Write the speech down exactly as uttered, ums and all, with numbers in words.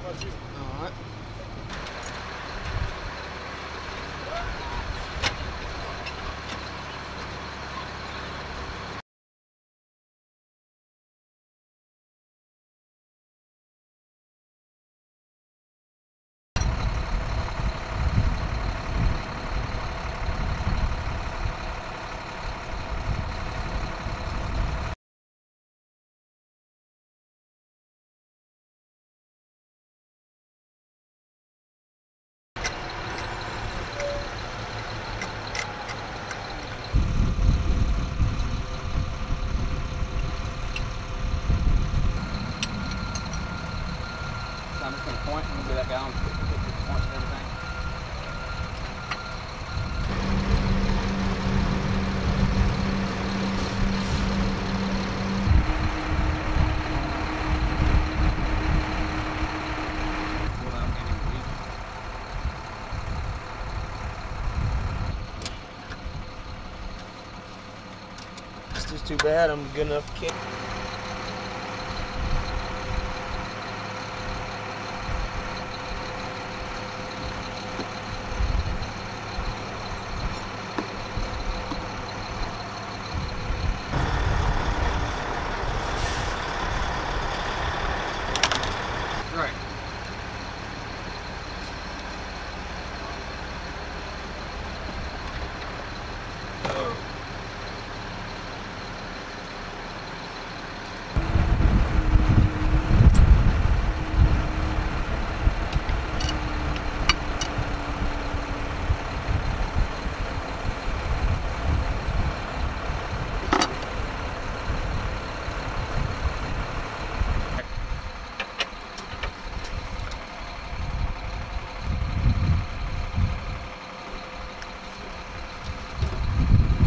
All right. I'm just going to point and be that guy on points and everything. It's just too bad I'm good enough to kick.